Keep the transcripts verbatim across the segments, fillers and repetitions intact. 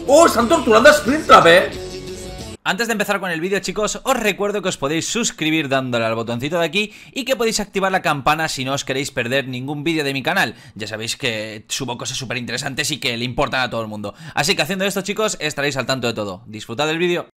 ¡Oh! Están torturando a Springtrap, eh. Antes de empezar con el vídeo, chicos, os recuerdo que os podéis suscribir dándole al botoncito de aquí y que podéis activar la campana si no os queréis perder ningún vídeo de mi canal. Ya sabéis que subo cosas súper interesantes y que le importan a todo el mundo. Así que haciendo esto, chicos, estaréis al tanto de todo. Disfrutad del vídeo.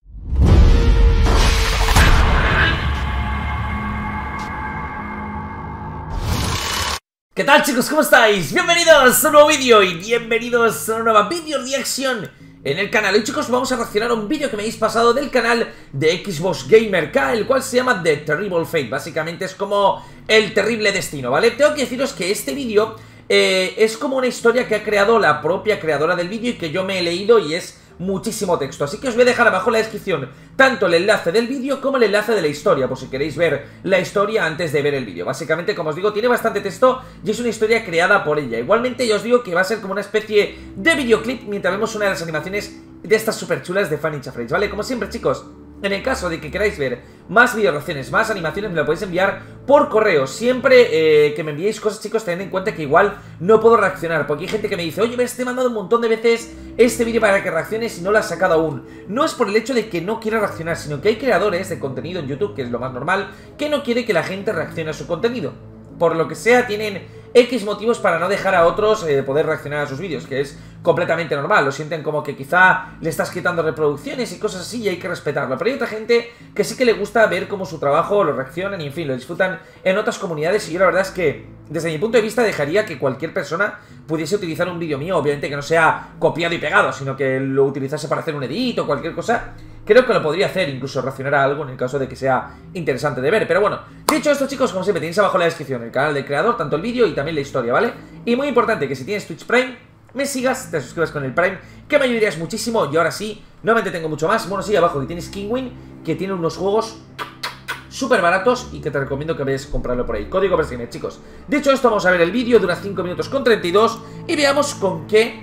¿Qué tal, chicos? ¿Cómo estáis? Bienvenidos a un nuevo vídeo y bienvenidos a una nueva vídeo reacción en el canal. Hoy, chicos, vamos a reaccionar a un vídeo que me habéis pasado del canal de Xbox Gamer K, el cual se llama The Terrible Fate. Básicamente es como el terrible destino, ¿vale? Tengo que deciros que este vídeo eh, es como una historia que ha creado la propia creadora del vídeo y que yo me he leído y es muchísimo texto, así que os voy a dejar abajo en la descripción tanto el enlace del vídeo como el enlace de la historia, por si queréis ver la historia antes de ver el vídeo. Básicamente, como os digo, tiene bastante texto y es una historia creada por ella. Igualmente, yo os digo que va a ser como una especie de videoclip mientras vemos una de las animaciones de estas super chulas de Fanny Chafraise, ¿vale? Como siempre, chicos, en el caso de que queráis ver más video reacciones, más animaciones, me lo podéis enviar por correo. Siempre eh, que me enviéis cosas, chicos, tened en cuenta que igual no puedo reaccionar, porque hay gente que me dice: oye, me te he mandado un montón de veces este vídeo para que reacciones y no lo has sacado aún. No es por el hecho de que no quiera reaccionar, sino que hay creadores de contenido en YouTube, que es lo más normal, que no quiere que la gente reaccione a su contenido. Por lo que sea, tienen X motivos para no dejar a otros eh, poder reaccionar a sus vídeos, que es completamente normal. Lo sienten como que quizá le estás quitando reproducciones y cosas así, y hay que respetarlo. Pero hay otra gente que sí que le gusta ver cómo su trabajo lo reaccionan y, en fin, lo disfrutan en otras comunidades. Y yo la verdad es que, desde mi punto de vista, dejaría que cualquier persona pudiese utilizar un vídeo mío. Obviamente que no sea copiado y pegado, sino que lo utilizase para hacer un edit o cualquier cosa. Creo que lo podría hacer, incluso reaccionar a algo en el caso de que sea interesante de ver. Pero bueno, dicho esto, chicos, como siempre, tenéis abajo en la descripción el canal del creador, tanto el vídeo y también la historia, ¿vale? Y muy importante, que si tienes Twitch Prime, me sigas, te suscribas con el Prime, que me ayudarías muchísimo. Y ahora sí, nuevamente tengo mucho más. Bueno, sí, abajo que tienes Kingwin, que tiene unos juegos súper baratos y que te recomiendo que vayas a comprarlo por ahí. Código Bersimer, chicos. Dicho esto, vamos a ver el vídeo, dura cinco minutos con treinta y dos y veamos con qué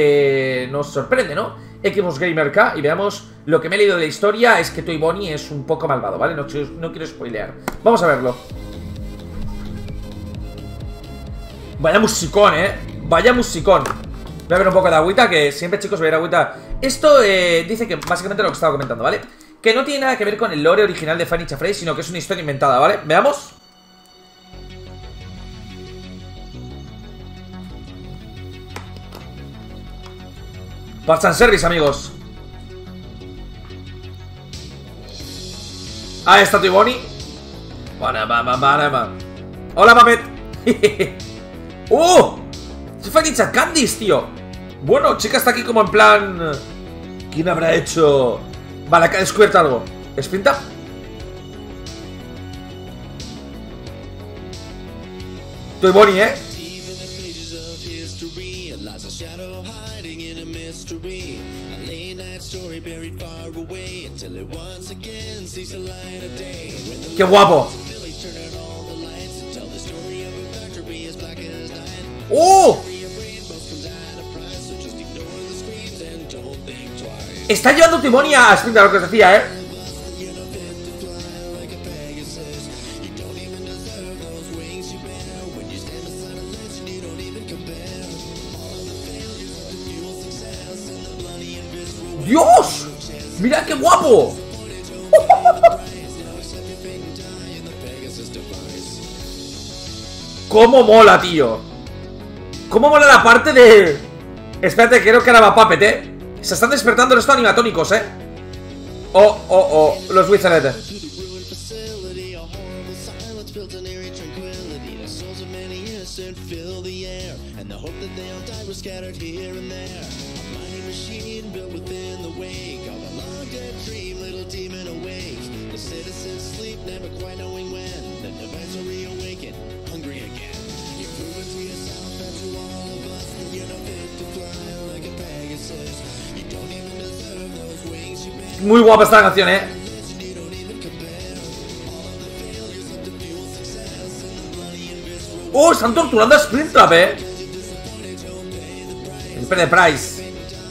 eh, nos sorprende, ¿no? Xbox Gamer K, y veamos lo que me he leído de la historia. Es que Toy Bonnie es un poco malvado, ¿vale? No, no quiero spoilear. Vamos a verlo. Vaya musicón, ¿eh? Vaya musicón. Voy a ver un poco de agüita, que siempre, chicos, voy a ver agüita. Esto eh, dice que básicamente lo que estaba comentando, ¿vale? Que no tiene nada que ver con el lore original de Fanny Chafraise, sino que es una historia inventada, ¿vale? Veamos. Parts and Service, amigos. Ahí está Toy Bonnie. Hola, Puppet. ¡Oh! ¡Es Fanny Candice, tío! Bueno, chica está aquí como en plan... ¿quién habrá hecho? Vale, acá he descubierto algo. ¿Sprinta? Toy Bonnie, ¿eh? ¡Qué guapo! ¡Oh! Está llevando Toy Bonnie a Sprinter, lo que os decía, ¿eh? ¡Dios! ¡Mira qué guapo! ¡Cómo mola, tío! ¡Cómo mola la parte de... Espérate, creo que ahora va Puppet, ¿eh? Se están despertando los animatónicos, ¿eh? Oh, oh, oh, los Wizard. Muy guapa esta canción, ¿eh? ¡Oh! Están torturando a Springtrap, ¿eh? El P de Price.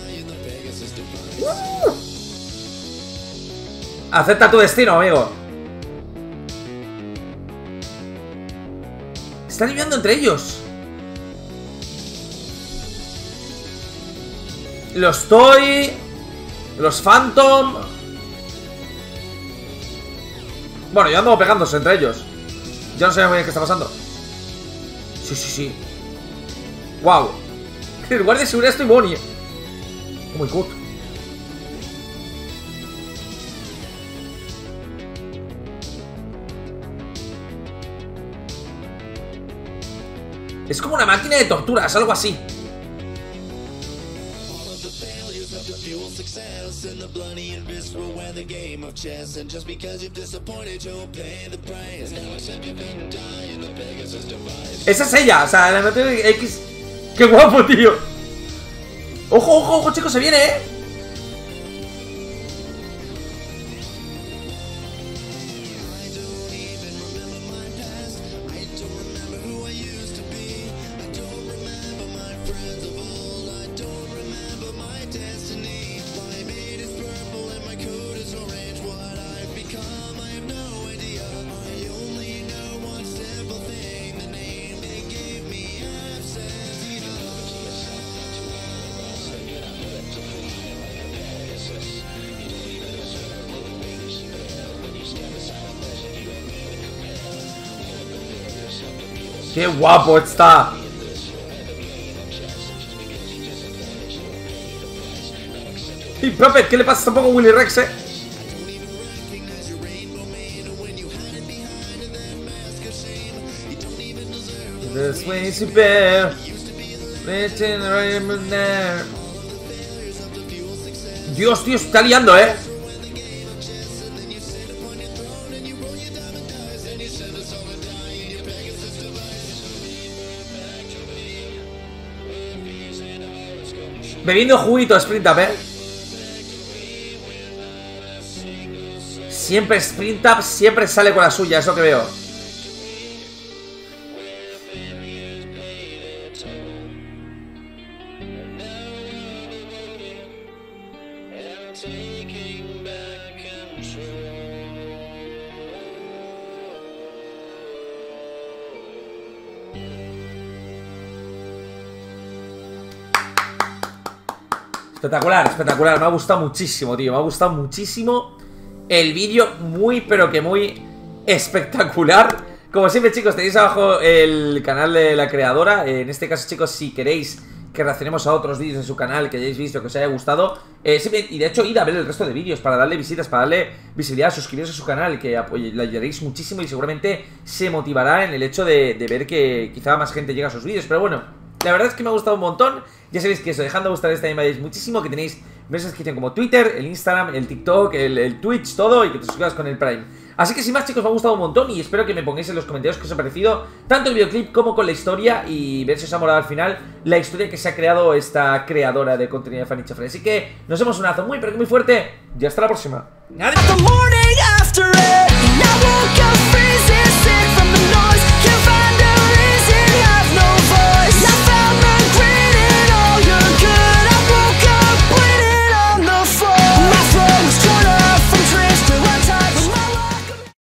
Uh. Acepta tu destino, amigo. Están viviendo entre ellos. Los Toy, los Phantom. Bueno, yo ando pegándose entre ellos. Ya no sé muy bien qué está pasando. Sí, sí, sí. Wow. El guardia de seguridad estoy Bonnie. Oh my god. Es como una máquina de torturas, algo así. Esa es ella, o sea, la metió X. ¡Qué guapo, tío! ¡Ojo, ojo, ojo, chicos! Se viene, ¿eh? ¡Qué guapo está! Y Puppet, ¿qué le pasa tampoco a Willy Rex, eh? Dios, tío, está liando, eh. Bebiendo juguito Sprint Up, eh. Siempre Sprint Up, siempre sale con la suya, eso que veo. Espectacular, espectacular, me ha gustado muchísimo, tío. Me ha gustado muchísimo el vídeo, muy pero que muy espectacular. Como siempre, chicos, tenéis abajo el canal de la creadora. En este caso, chicos, si queréis que reaccionemos a otros vídeos de su canal que hayáis visto, que os haya gustado, eh, siempre, y de hecho id a ver el resto de vídeos para darle visitas, para darle visibilidad, suscribiros a su canal, que le ayudaréis muchísimo y seguramente se motivará en el hecho de, de ver que quizá más gente llega a sus vídeos. Pero bueno, la verdad es que me ha gustado un montón. Ya sabéis que eso, dejando de gustar esta me muchísimo, que tenéis ves descripción como Twitter, el Instagram, el TikTok, el, el Twitch, todo, y que te suscribas con el Prime. Así que sin más, chicos, me ha gustado un montón y espero que me pongáis en los comentarios qué os ha parecido tanto el videoclip como con la historia, y ver si os ha molado al final la historia que se ha creado esta creadora de contenido de Fanny Chafre. Así que nos vemos, un abrazo muy pero que muy fuerte y hasta la próxima. ¡Adiós!